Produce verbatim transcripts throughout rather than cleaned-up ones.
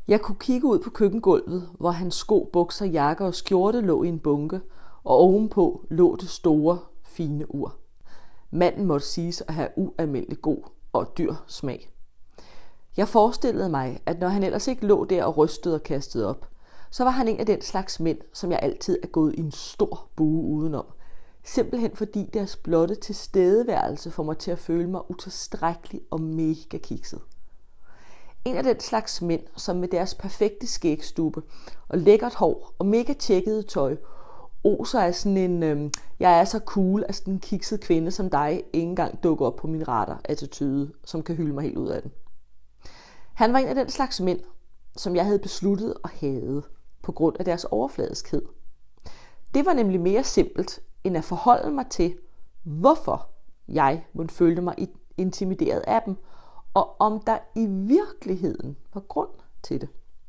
Jeg kunne kigge ud på køkkengulvet, hvor hans sko, bukser, jakker og skjorte lå i en bunke, og ovenpå lå det store, fine ur. Manden måtte siges at have ualmindelig god og dyr smag. Jeg forestillede mig, at når han ellers ikke lå der og rystede og kastede op, så var han en af den slags mænd, som jeg altid er gået i en stor bue udenom. Simpelthen fordi deres blotte tilstedeværelse får mig til at føle mig utilstrækkelig og mega kikset. En af den slags mænd, som med deres perfekte skægstube og lækkert hår og mega tjekkede tøj, oser af sådan en, øhm, jeg er så cool, at sådan en kikset kvinde som dig ikke engang dukker op på min radar attitude, som kan hylde mig helt ud af den. Han var en af den slags mænd, som jeg havde besluttet at hade på grund af deres overfladiskhed. Det var nemlig mere simpelt, end at forholde mig til, hvorfor jeg måtte føle mig intimideret af dem, og om der i virkeligheden var grund til det.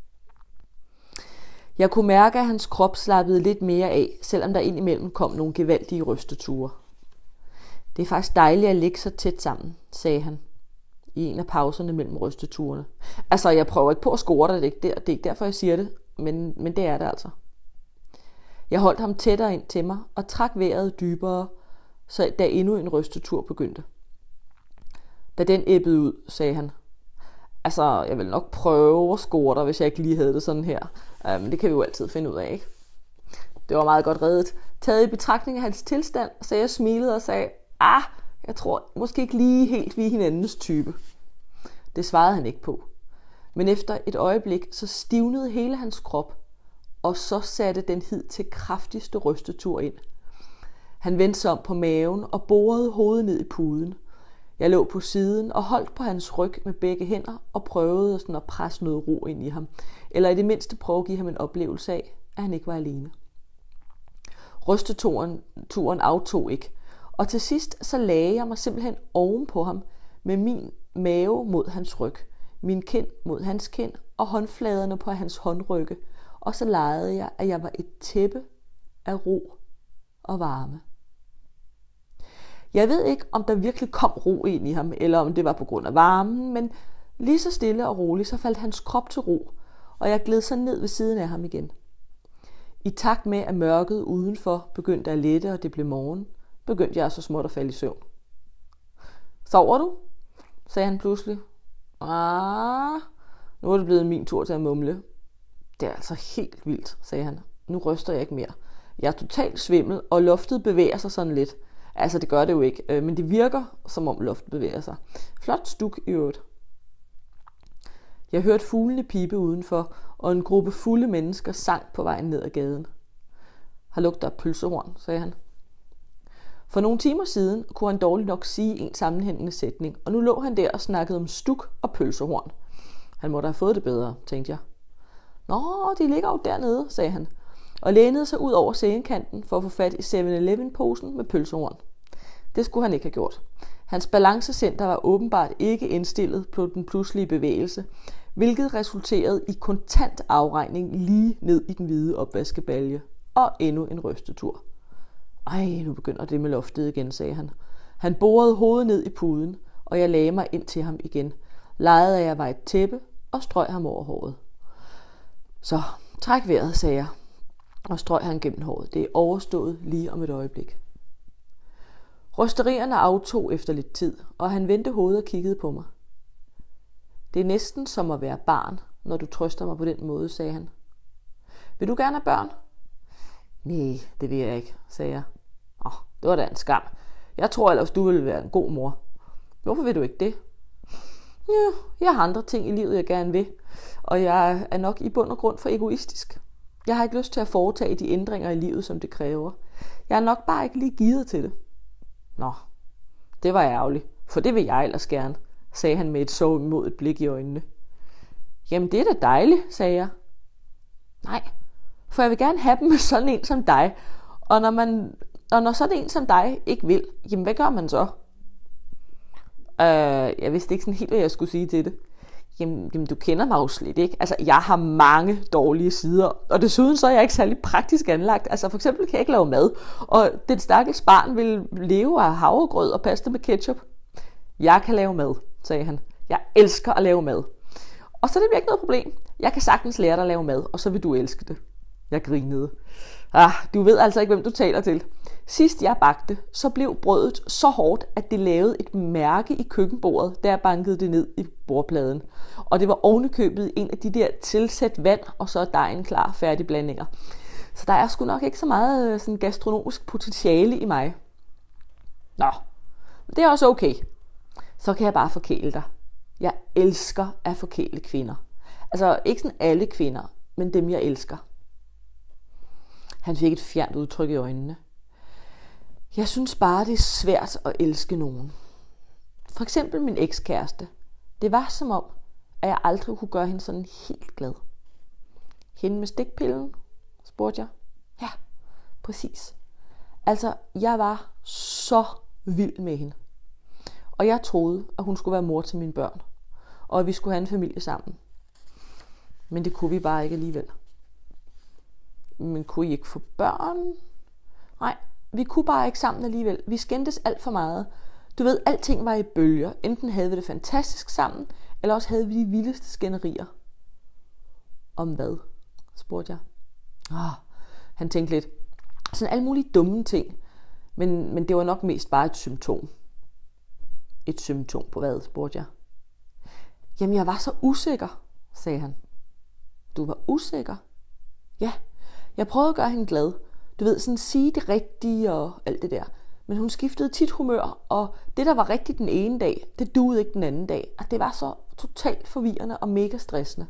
Jeg kunne mærke, at hans krop slappede lidt mere af, selvom der indimellem kom nogle gevaldige rysteture. Det er faktisk dejligt at ligge så tæt sammen, sagde han i en af pauserne mellem rysteturene. Altså, jeg prøver ikke på at score dig, det er ikke, der, det er ikke derfor, jeg siger det, men, men det er det altså. Jeg holdt ham tættere ind til mig og trak vejret dybere, så da endnu en rystetur begyndte. Da den æbbede ud, sagde han. Altså, jeg vil nok prøve at score dig, hvis jeg ikke lige havde det sådan her. Men um, det kan vi jo altid finde ud af, ikke? Det var meget godt reddet. Taget i betragtning af hans tilstand, så jeg smilede og sagde, ah, jeg tror måske ikke lige helt vi er hinandens type. Det svarede han ikke på. Men efter et øjeblik, så stivnede hele hans krop, og så satte den hid til kraftigste rystetur ind. Han vendte sig om på maven og borede hovedet ned i puden. Jeg lå på siden og holdt på hans ryg med begge hænder og prøvede sådan at presse noget ro ind i ham. Eller i det mindste prøve at give ham en oplevelse af, at han ikke var alene. Rysteturen turen aftog ikke. Og til sidst så lagde jeg mig simpelthen oven på ham med min mave mod hans ryg, min kind mod hans kind og håndfladerne på hans håndrygge. Og så legede jeg, at jeg var et tæppe af ro og varme. Jeg ved ikke, om der virkelig kom ro ind i ham, eller om det var på grund af varmen, men lige så stille og roligt, så faldt hans krop til ro, og jeg gled så ned ved siden af ham igen. I takt med, at mørket udenfor begyndte at lette, og det blev morgen, begyndte jeg så småt at falde i søvn. Sover du? Sagde han pludselig. Ah, nu er det blevet min tur til at mumle. Det er altså helt vildt, sagde han. Nu ryster jeg ikke mere. Jeg er totalt svimmel, og loftet bevæger sig sådan lidt. Altså, det gør det jo ikke, men det virker, som om loftet bevæger sig. Flot stuk i øvrigt. Jeg hørte fuglene pipe udenfor, og en gruppe fulde mennesker sang på vejen ned ad gaden. Har lugter af pølsehorn, sagde han. For nogle timer siden kunne han dårligt nok sige en sammenhængende sætning, og nu lå han der og snakkede om stuk og pølsehorn. Han måtte have fået det bedre, tænkte jeg. Nå, de ligger jo dernede, sagde han, og lænede sig ud over sengekanten for at få fat i syv eleven-posen med pølsehorn. Det skulle han ikke have gjort. Hans balancecenter var åbenbart ikke indstillet på den pludselige bevægelse, hvilket resulterede i kontant afregning lige ned i den hvide opvaskebalje og endnu en rystetur. Ej, nu begynder det med loftet igen, sagde han. Han borede hovedet ned i puden, og jeg lagde mig ind til ham igen, legede at jeg var et tæppe og strøg ham over håret. Så, træk vejret, sagde jeg, og strøg han gennem håret. Det er overstået lige om et øjeblik. Rysterierne aftog efter lidt tid, og han vendte hovedet og kiggede på mig. Det er næsten som at være barn, når du trøster mig på den måde, sagde han. Vil du gerne have børn? Nej, det vil jeg ikke, sagde jeg. Åh, det var da en skam. Jeg tror ellers, du ville være en god mor. Hvorfor vil du ikke det? Ja, jeg har andre ting i livet, jeg gerne vil, og jeg er nok i bund og grund for egoistisk. Jeg har ikke lyst til at foretage de ændringer i livet, som det kræver. Jeg er nok bare ikke lige givet til det. Nå, det var ærgerligt, for det vil jeg ellers gerne, sagde han med et så imod blik i øjnene. Jamen, det er da dejligt, sagde jeg. Nej, for jeg vil gerne have dem med sådan en som dig, og når, man, og når sådan en som dig ikke vil, jamen hvad gør man så? Uh, jeg vidste ikke sådan helt, hvad jeg skulle sige til det. Jamen, jamen, du kender mig jo slet ikke. Altså, jeg har mange dårlige sider, og desuden så er jeg ikke særlig praktisk anlagt. Altså, for eksempel kan jeg ikke lave mad, og den stakkels barn vil leve af havregrød og pasta med ketchup. Jeg kan lave mad, sagde han. Jeg elsker at lave mad. Og så er det virkelig noget problem. Jeg kan sagtens lære dig at lave mad, og så vil du elske det. Jeg grinede. Ah, du ved altså ikke, hvem du taler til. Sidst jeg bagte, så blev brødet så hårdt, at det lavede et mærke i køkkenbordet, da jeg bankede det ned i bordpladen. Og det var ovenikøbet en af de der tilsæt vand, og så er dejen klar færdigblandinger. Så der er sgu nok ikke så meget sådan gastronomisk potentiale i mig. Nå, det er også okay. Så kan jeg bare forkæle dig. Jeg elsker at forkæle kvinder. Altså ikke sådan alle kvinder, men dem jeg elsker. Han fik et fjernt udtryk i øjnene. Jeg synes bare, det er svært at elske nogen. For eksempel min ekskæreste. Det var som om, at jeg aldrig kunne gøre hende sådan helt glad. Hende med stikpillen, spurgte jeg. Ja, præcis. Altså, jeg var så vild med hende. Og jeg troede, at hun skulle være mor til mine børn. Og at vi skulle have en familie sammen. Men det kunne vi bare ikke alligevel. Men kunne I ikke få børn? Nej, vi kunne bare ikke sammen alligevel. Vi skændtes alt for meget. Du ved, alting var i bølger. Enten havde vi det fantastisk sammen, eller også havde vi de vildeste skænderier. Om hvad? Spurgte jeg. Ah, han tænkte lidt. Sådan alle mulige dumme ting. Men, men det var nok mest bare et symptom. Et symptom på hvad? Spurgte jeg. Jamen, jeg var så usikker, sagde han. Du var usikker? Ja, jeg prøvede at gøre hende glad. Du ved, sådan sige det rigtige og alt det der. Men hun skiftede tit humør, og det, der var rigtigt den ene dag, det duede ikke den anden dag. Og det var så totalt forvirrende og mega stressende.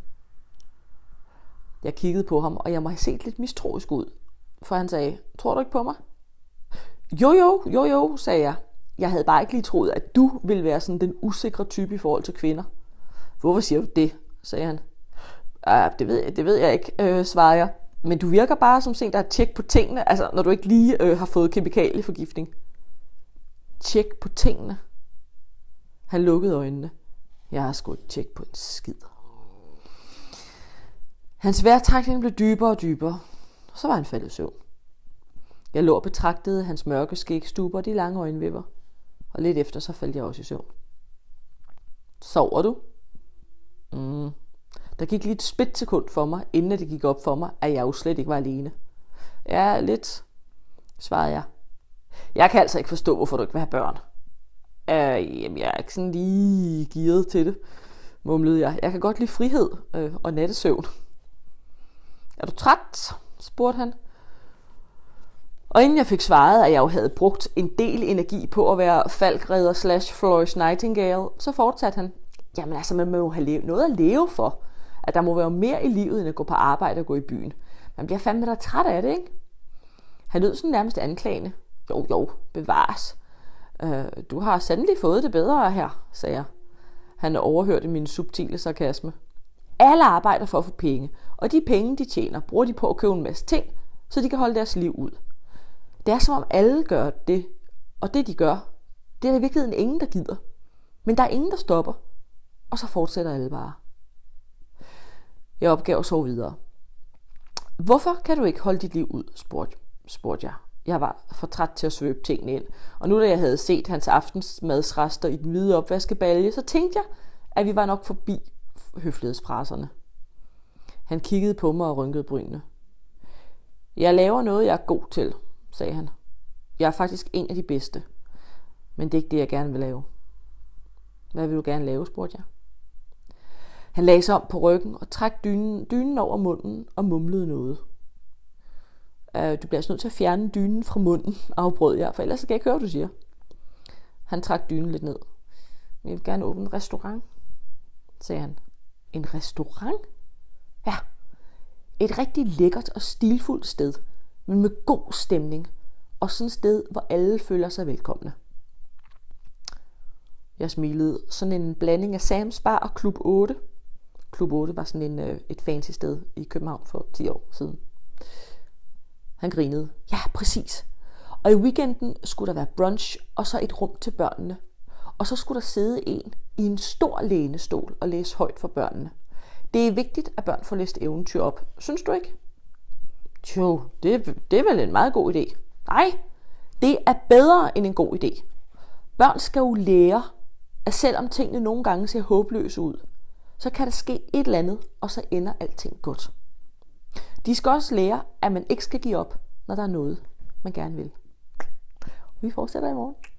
Jeg kiggede på ham, og jeg må have set lidt mistroisk ud. For han sagde, tror du ikke på mig? Jo, jo, jo, jo, sagde jeg. Jeg havde bare ikke lige troet, at du ville være sådan den usikre type i forhold til kvinder. Hvorfor siger du det? Sagde han. Ah, det, ved jeg, det ved jeg ikke, øh, svarede jeg. Men du virker bare som en, der har tjek på tingene, altså når du ikke lige øh, har fået kemikalieforgiftning. Tjek på tingene. Han lukkede øjnene. Jeg har sgu ikke tjek på en skid. Hans vejrtrækning blev dybere og dybere. Så var han faldet i søvn. Jeg lå og betragtede hans mørke skægstubber og de lange øjenvipper. Og lidt efter så faldt jeg også i søvn. Sover du? Mm. Der gik lige et splitsekund for mig, inden det gik op for mig, at jeg jo slet ikke var alene. Ja, lidt, svarede jeg. Jeg kan altså ikke forstå, hvorfor du ikke vil have børn. Øh, jamen, jeg er ikke sådan lige gearet til det, mumlede jeg. Jeg kan godt lide frihed øh, og nattesøvn. Er du træt? Spurgte han. Og inden jeg fik svaret, at jeg jo havde brugt en del energi på at være falkredder slash Florence Nightingale, så fortsatte han. Jamen altså, man må jo have noget at leve for. At der må være mere i livet, end at gå på arbejde og gå i byen. Man bliver fandme da træt af det, ikke? Han lød sådan nærmest anklagende. Jo, jo, bevares. Øh, du har sandelig fået det bedre her, sagde jeg. Han overhørte min subtile sarkasme. Alle arbejder for at få penge, og de penge, de tjener, bruger de på at købe en masse ting, så de kan holde deres liv ud. Det er som om alle gør det, og det de gør, det er der i virkeligheden ingen, der gider. Men der er ingen, der stopper, og så fortsætter alle bare. Jeg opgav at sove videre. Hvorfor kan du ikke holde dit liv ud, spurgte, spurgte jeg. Jeg var for træt til at svøbe tingene ind, og nu da jeg havde set hans aftensmadsrester i den hvide opvaskebalje, så tænkte jeg, at vi var nok forbi høflighedsfraserne. Han kiggede på mig og rynkede brynene. Jeg laver noget, jeg er god til, sagde han. Jeg er faktisk en af de bedste, men det er ikke det, jeg gerne vil lave. Hvad vil du gerne lave, spurgte jeg. Han lagde sig om på ryggen og trak dynen, dynen over munden og mumlede noget. Uh, du bliver altså nødt til at fjerne dynen fra munden, afbrød jeg, for ellers kan jeg ikke høre, hvad du siger. Han trak dynen lidt ned. Jeg vil gerne åbne en restaurant, sagde han. En restaurant? Ja, et rigtig lækkert og stilfuldt sted, men med god stemning, og sådan et sted, hvor alle føler sig velkomne. Jeg smilede. Sådan en blanding af Sam's Bar og Klub otte. Klub otte var sådan en, et fancy sted i København for ti år siden. Han grinede. Ja, præcis. Og i weekenden skulle der være brunch, og så et rum til børnene. Og så skulle der sidde en i en stor lænestol og læse højt for børnene. Det er vigtigt, at børn får læst eventyr op. Synes du ikke? Jo, det, det er vel en meget god idé. Nej, det er bedre end en god idé. Børn skal jo lære, at selvom tingene nogle gange ser håbløse ud, så kan der ske et eller andet, og så ender alting godt. De skal også lære, at man ikke skal give op, når der er noget, man gerne vil. Vi fortsætter i morgen.